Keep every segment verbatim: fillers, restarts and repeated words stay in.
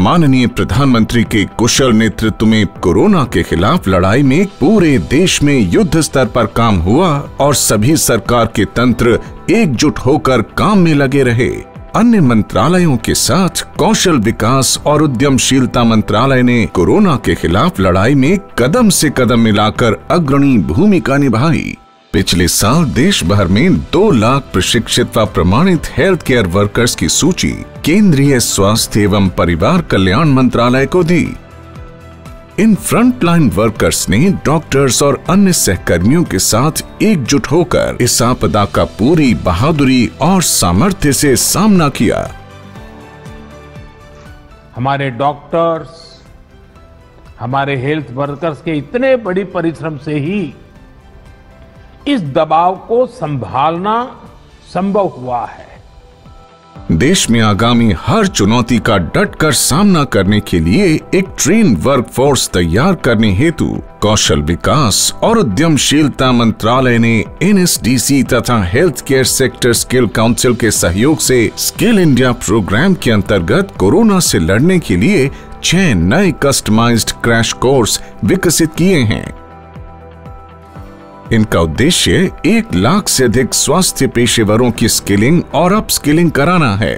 माननीय प्रधानमंत्री के कुशल नेतृत्व में कोरोना के खिलाफ लड़ाई में पूरे देश में युद्ध स्तर पर काम हुआ और सभी सरकार के तंत्र एकजुट होकर काम में लगे रहे। अन्य मंत्रालयों के साथ कौशल विकास और उद्यमशीलता मंत्रालय ने कोरोना के खिलाफ लड़ाई में कदम से कदम मिलाकर अग्रणी भूमिका निभाई। पिछले साल देश भर में दो लाख प्रशिक्षित व प्रमाणित हेल्थ केयर वर्कर्स की सूची केंद्रीय स्वास्थ्य एवं परिवार कल्याण मंत्रालय को दी। इन फ्रंटलाइन वर्कर्स ने डॉक्टर्स और अन्य सहकर्मियों के साथ एकजुट होकर इस आपदा का पूरी बहादुरी और सामर्थ्य से सामना किया। हमारे डॉक्टर्स, हमारे हेल्थ वर्कर्स के इतने बड़ी परिश्रम से ही इस दबाव को संभालना संभव हुआ है। देश में आगामी हर चुनौती का डटकर सामना करने के लिए एक ट्रेन वर्कफोर्स तैयार करने हेतु कौशल विकास और उद्यमशीलता मंत्रालय ने एन एस डी सी तथा health care sector skill council के सहयोग से स्किल इंडिया प्रोग्राम के अंतर्गत कोरोना से लड़ने के लिए छह नए कस्टमाइज्ड क्रैश कोर्स विकसित किए हैं। इनका उद्देश्य एक लाख से अधिक स्वास्थ्य पेशेवरों की स्किलिंग और अपस्किलिंग कराना है।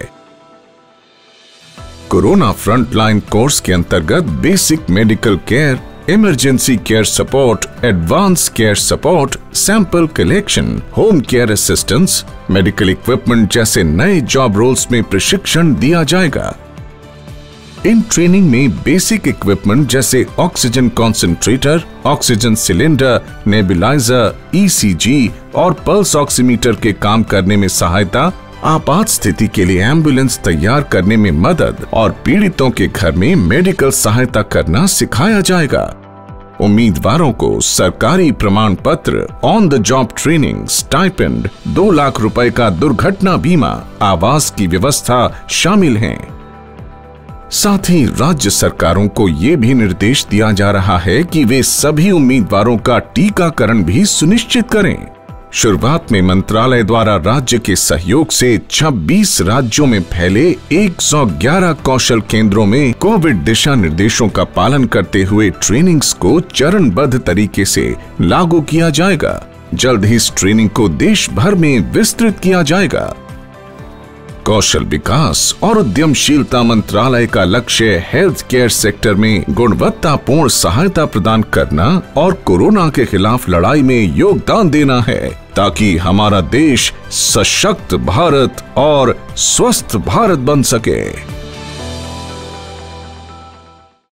कोरोना फ्रंटलाइन कोर्स के अंतर्गत basic medical care, emergency care support, advance care support, sample collection, home care assistance, medical equipment जैसे नए जॉब रोल्स में प्रशिक्षण दिया जाएगा। इन ट्रेनिंग में बेसिक इक्विपमेंट जैसे oxygen concentrator, oxygen cylinder, nebuliser, E C G और पल्स ऑक्सीमीटर के काम करने में सहायता, आपात स्थिति के लिए एम्बुलेंस तैयार करने में मदद और पीड़ितों के घर में मेडिकल सहायता करना सिखाया जाएगा। उम्मीदवारों को सरकारी प्रमाण पत्र, on the job training, stipend, दो लाख रुपए का दुर्घटना बीमा, आवास की व्यवस्था शामिल हैं। साथ ही राज्य सरकारों को ये भी निर्देश दिया जा रहा है कि वे सभी उम्मीदवारों का टीकाकरण भी सुनिश्चित करें। शुरुआत में मंत्रालय द्वारा राज्य के सहयोग से छब्बीस राज्यों में फैले एक सौ ग्यारह कौशल केंद्रों में कोविड दिशा निर्देशों का पालन करते हुए ट्रेनिंग्स को चरणबद्ध तरीके से लागू किया जाएगा। जल्द ही इस ट्रेनिंग को देश भर में विस्तृत किया जाएगा। कौशल विकास और उद्यमशीलता मंत्रालय का लक्ष्य हेल्थ केयर सेक्टर में गुणवत्तापूर्ण सहायता प्रदान करना और कोरोना के खिलाफ लड़ाई में योगदान देना है, ताकि हमारा देश सशक्त भारत और स्वस्थ भारत बन सके।